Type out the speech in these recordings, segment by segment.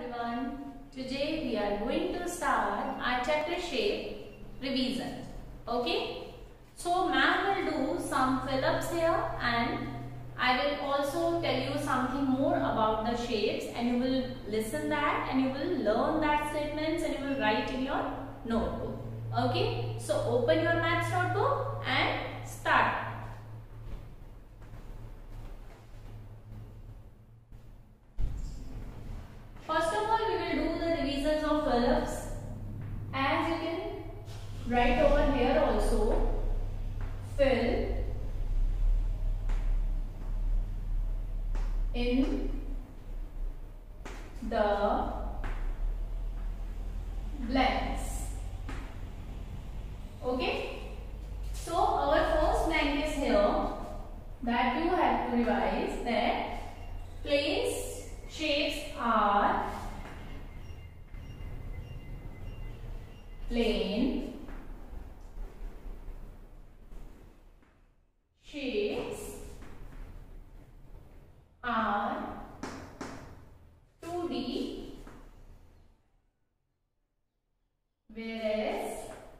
everyone. Today we are going to start our chapter shape revision. Okay. So ma'am will do some fill-ups here and I will also tell you something more about the shapes and you will listen that and you will learn that statements and you will write in your notebook. Okay. So open your maths notebook and start. First of all, we will do the revisions of fill-ups. As you can write over here also, fill in the blanks. Okay. So our first blank is here that you have to revise that place shapes are plane shapes are 2D whereas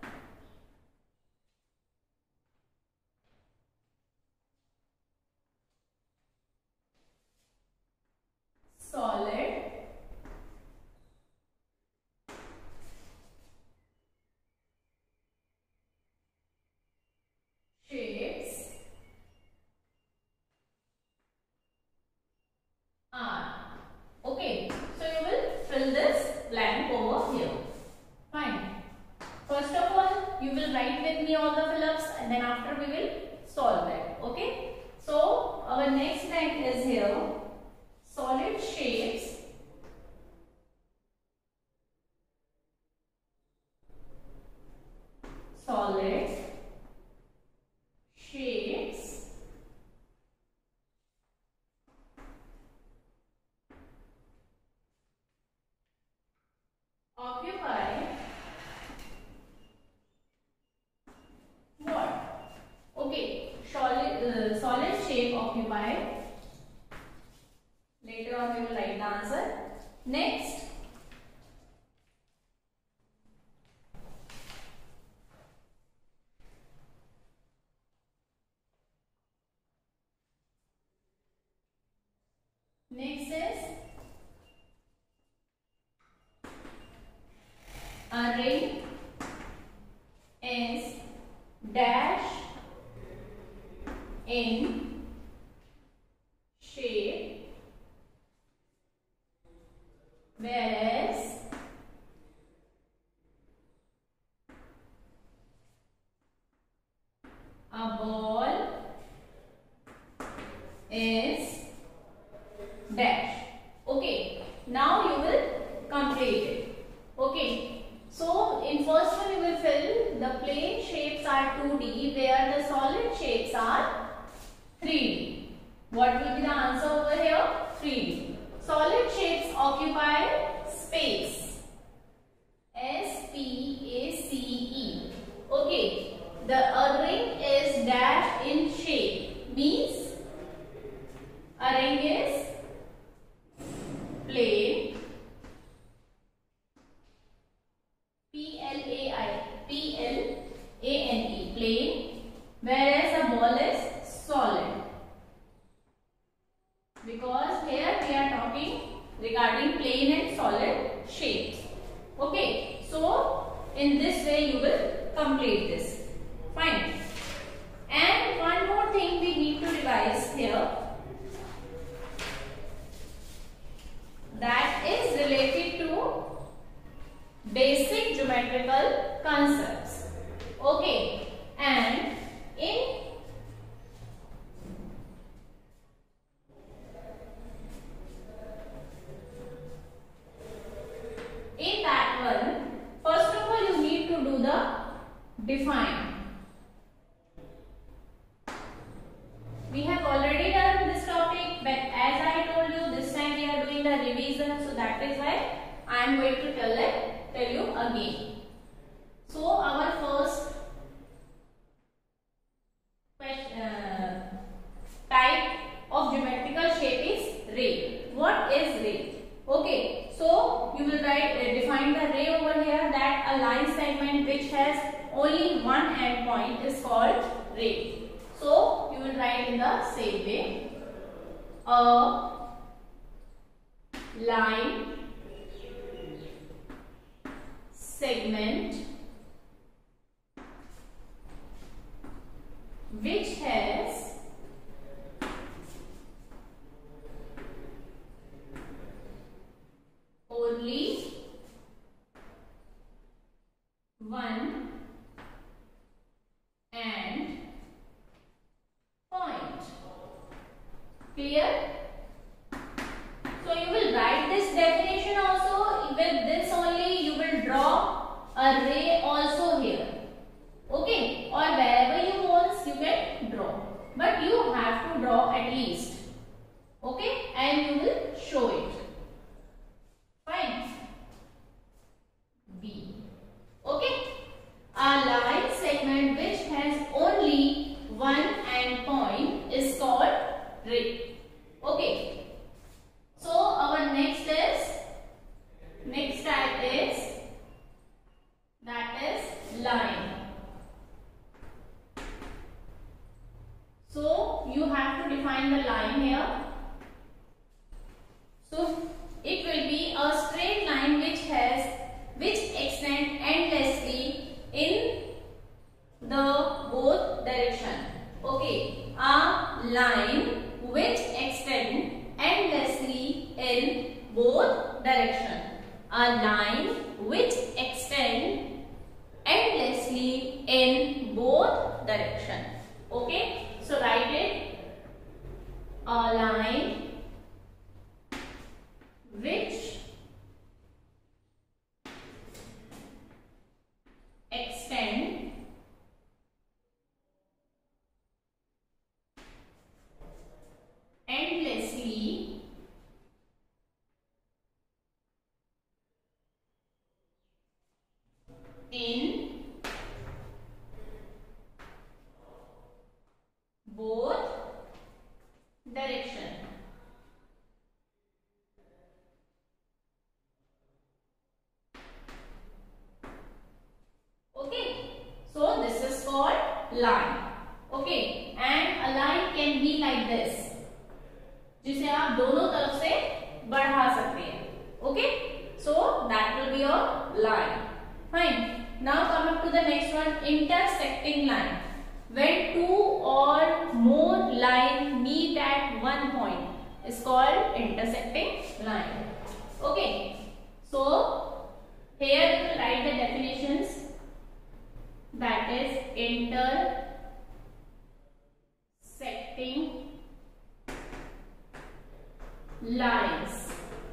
solid shapes are. Okay, so you will fill this blank over here. Fine. First of all, you will write with me all the fill-ups and then after we will solve it. Okay. So our next blank is here. Solid shapes occupy what? Okay, solid shape occupy. Later on we will write the answer. Next, is a ring is dash in shape whereas a ball is dash. Okay, now you will complete it. Okay, so in first one you will fill the plane shapes are 2D where the solid shapes are 3D. What will be the answer over here? 3D. Solid shapes occupy space. S-P-A-C-E. Okay, the ring is dash in shape means a ring is plane. P-L-A-N-E, plane, whereas a ball is solid. Because here we are talking regarding plane and solid shapes. Okay, so in this way you will complete this. Fine. And one more thing we need to revise here. That is related to basic geometrical concepts. Okay, and in that one, first of all you need to do the define. We have already done this topic, but as I told you, this time we are doing the revision, so that is why I am going to tell you again. So our first type of geometrical shape is ray. What is ray? Okay, so you will define the ray over here, that a line segment which has only one endpoint is called ray. So you will write in the same way, a line segment which has only one end point. Clear? So you will write this definition also. With this only you will draw a ray also here. Okay? Or wherever you want you can draw. But you have to draw at least. Okay? And you will show it. Fine. B. Okay? A line segment which has only one end point is called ray. Okay. So our next type is line. So you have to define the line here. So it will be a straight line which extends endlessly in the both direction. Okay, a line which extends endlessly in both direction. A line which extends endlessly in both direction. Okay, so write it, a line which extend endlessly in both direction. Okay, so this is called line. Okay, and a line can be like this, जिसे आप दोनों तरफ से बढ़ा सकते हैं. Okay, so that will be your line. Fine. Now come up to the next one, intersecting line. When two or more lines meet at one point is called intersecting line. Okay, so here you will write the definitions, that is intersecting lines.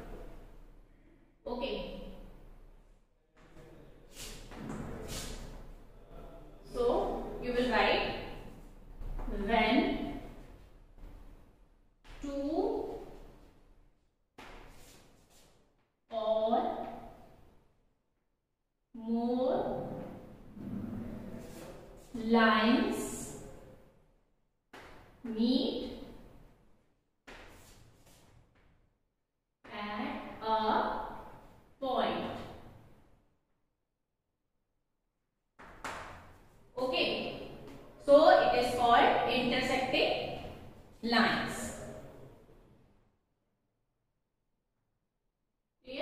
Okay. So you will write, when two or more lines meet at a point. Okay, so it is called intersecting lines. Clear?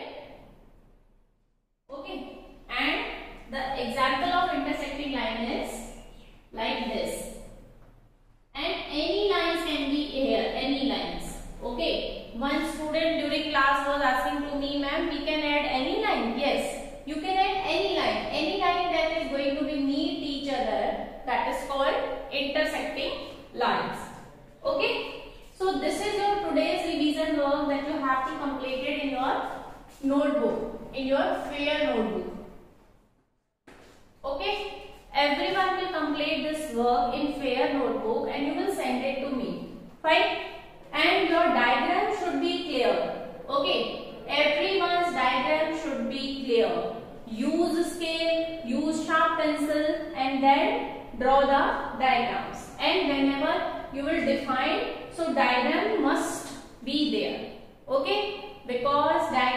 Okay, and the example of intersecting line is like this. And any lines can be here, any lines. Okay, one student during class was asking to me, ma'am, we can add any line? Yes, you can add any line that is going to be meet each other, that is called intersecting lines. Okay, so this is your today's revision work that you have to complete it in your notebook, in your fair notebook. Okay, everyone will complete this work in fair notebook and you will send it to me. Fine. And your diagram should be clear. Okay, everyone's diagram should be clear. Use scale, use sharp pencil and then draw the diagrams. And whenever you will define, so diagram must be there. Okay, because diagram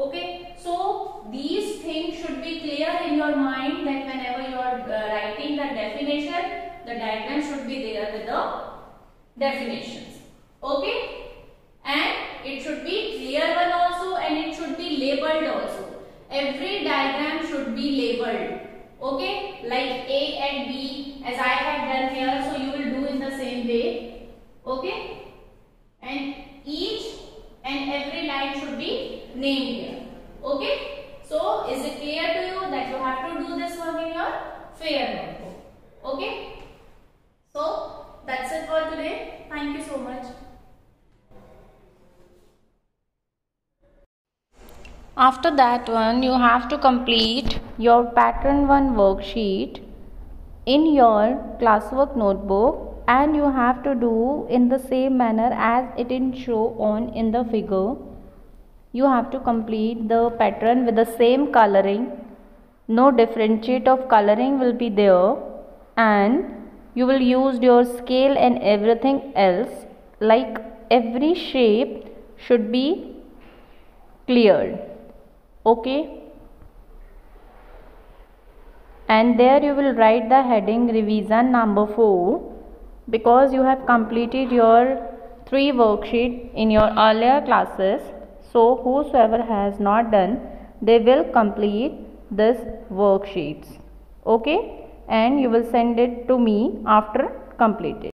Okay, so these things should be clear in your mind that whenever you are writing the definition, the diagram should be there with the definitions. Okay, and it should be clear one also, and it should be labeled also. Every diagram should be labeled. Okay, like A and B as I have done here, so you will do in the same way. Okay, and each and every line should be named here. Okay, so is it clear to you that you have to do this work in your fair notebook? Okay, so that's it for today. Thank you so much. After that one, you have to complete your pattern 1 worksheet in your classwork notebook, and you have to do in the same manner as it is shown on in the figure. You have to complete the pattern with the same coloring. No differentiate of coloring will be there, and you will use your scale and everything else. Like every shape should be cleared. Okay, and there you will write the heading revision number 4, because you have completed your 3 worksheets in your earlier classes. So whosoever has not done, they will complete this worksheets. Okay, and you will send it to me after completed.